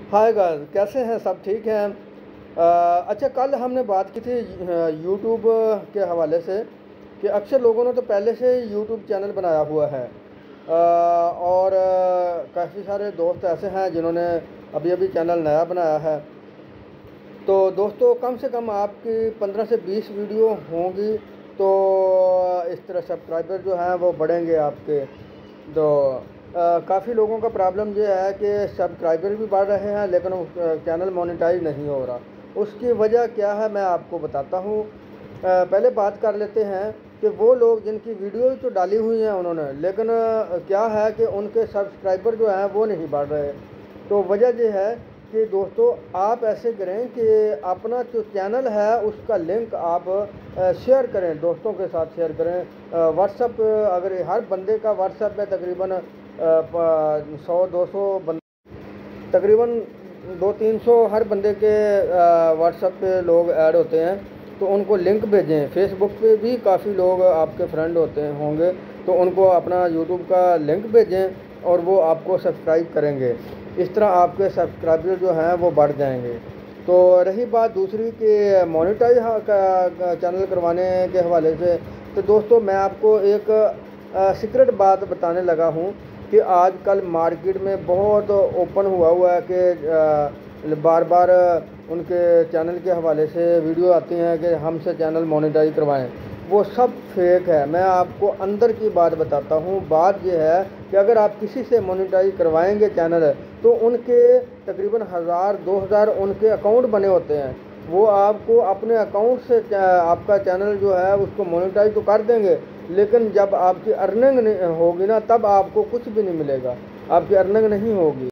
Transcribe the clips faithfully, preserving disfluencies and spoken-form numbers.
Hi guys, कैसे हैं? सब ठीक हैं? अ, अच्छा, कल हमने बात की थी यूट्यूब के हवाले से कि अक्सर लोगों ने तो पहले से यूट्यूब चैनल बनाया हुआ है। अ, और काफ़ी सारे दोस्त ऐसे हैं जिन्होंने अभी अभी चैनल नया बनाया है। तो दोस्तों, कम से कम आपकी पंद्रह से बीस वीडियो होंगी, तो इस तरह सब्सक्राइबर जो हैं वो बढ़ेंगे आपके। तो काफ़ी लोगों का प्रॉब्लम ये है कि सब्सक्राइबर भी बढ़ रहे हैं लेकिन चैनल मोनेटाइज नहीं हो रहा। उसकी वजह क्या है मैं आपको बताता हूँ। अ, पहले बात कर लेते हैं कि वो लोग जिनकी वीडियो तो डाली हुई हैं उन्होंने, लेकिन अ, क्या है कि उनके सब्सक्राइबर जो हैं वो नहीं बढ़ रहे। तो वजह ये है कि दोस्तों, आप ऐसे करें कि अपना जो चैनल है उसका लिंक आप अ, शेयर करें, दोस्तों के साथ शेयर करें। व्हाट्सएप, अगर हर बंदे का व्हाट्सएप में तकरीबन सौ दो सौ बंद तकरीबन दो तीन सौ हर बंदे के व्हाट्सएप पे लोग ऐड होते हैं, तो उनको लिंक भेजें। फेसबुक पे भी काफ़ी लोग आपके फ्रेंड होते हैं होंगे, तो उनको अपना यूट्यूब का लिंक भेजें और वो आपको सब्सक्राइब करेंगे। इस तरह आपके सब्सक्राइबर जो हैं वो बढ़ जाएंगे। तो रही बात दूसरी कि मोनेटाइज का चैनल करवाने के हवाले से, तो दोस्तों मैं आपको एक सीक्रेट बात बताने लगा हूँ कि आजकल मार्केट में बहुत ओपन हुआ हुआ है कि बार बार उनके चैनल के हवाले से वीडियो आती हैं कि हमसे चैनल मोनेटाइज करवाएं। वो सब फेक है। मैं आपको अंदर की बात बताता हूँ। बात यह है कि अगर आप किसी से मोनेटाइज करवाएंगे चैनल, तो उनके तकरीबन हज़ार दो हज़ार उनके अकाउंट बने होते हैं। वो आपको अपने अकाउंट से आपका चैनल जो है उसको मोनेटाइज तो कर देंगे, लेकिन जब आपकी अर्निंग नहीं होगी ना, तब आपको कुछ भी नहीं मिलेगा, आपकी अर्निंग नहीं होगी।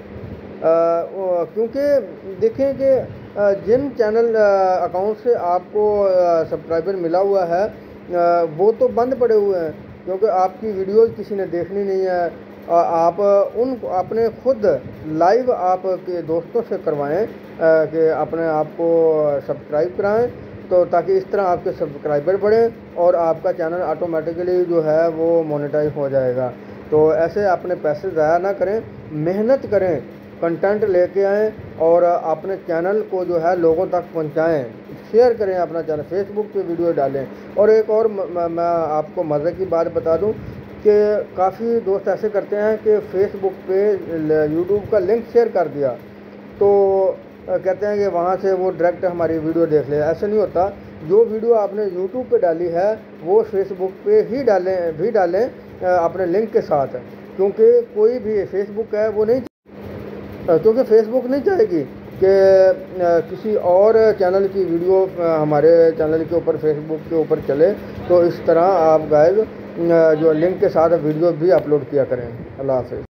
क्योंकि देखें कि जिन चैनल अकाउंट से आपको सब्सक्राइबर मिला हुआ है वो तो बंद पड़े हुए हैं, क्योंकि आपकी वीडियो किसी ने देखनी नहीं है। आप उन अपने खुद लाइव आपके दोस्तों से करवाएं कि अपने आप को सब्सक्राइब कराएं, तो ताकि इस तरह आपके सब्सक्राइबर बढ़ें और आपका चैनल ऑटोमेटिकली जो है वो मोनेटाइज हो जाएगा। तो ऐसे अपने पैसे ज़ाया ना करें, मेहनत करें, कंटेंट लेके आएँ और अपने चैनल को जो है लोगों तक पहुंचाएं, शेयर करें अपना चैनल, फेसबुक पे वीडियो डालें। और एक और मैं आपको मज़े की बात बता दूं कि काफ़ी दोस्त ऐसे करते हैं कि फेसबुक पे यूट्यूब का लिंक शेयर कर दिया, तो कहते हैं कि वहाँ से वो डायरेक्ट हमारी वीडियो देख ले। ऐसा नहीं होता। जो वीडियो आपने यूट्यूब पे डाली है वो फेसबुक पे ही डालें भी डालें अपने लिंक के साथ, क्योंकि कोई भी फेसबुक है वो नहीं क्योंकि फेसबुक नहीं चाहेगी कि किसी और चैनल की वीडियो हमारे चैनल के ऊपर फेसबुक के ऊपर चले। तो इस तरह आप गाइस जो लिंक के साथ वीडियो भी अपलोड किया करें। अल्लाह हाफ़िज़।